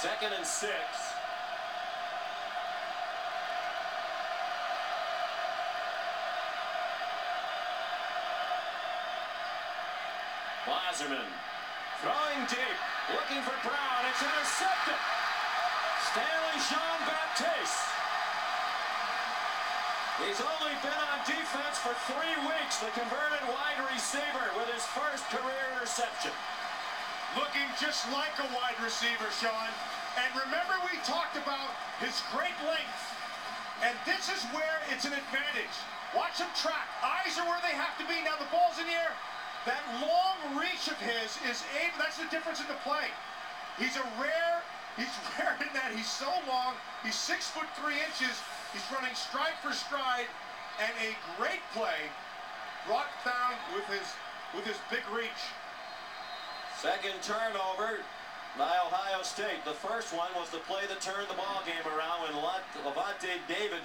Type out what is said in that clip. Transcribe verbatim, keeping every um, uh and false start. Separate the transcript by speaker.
Speaker 1: Second and six. Lazerman throwing deep, looking for Brown. It's intercepted. Stanley Jean-Baptiste. He's only been on defense for three weeks. The converted wide receiver with his first career interception.
Speaker 2: Looking just like a wide receiver, Sean. And remember, we talked about his great length. And this is where it's an advantage. Watch him track. Eyes are where they have to be. Now the ball's in the air. That long reach of his is able, that's the difference in the play. He's a rare, he's rare in that he's so long. He's six foot three inches. He's running stride for stride, and a great play brought down with his with his big reach.
Speaker 1: Second turnover by Ohio State. The first one was the play that turned the ball game around when Lavonte David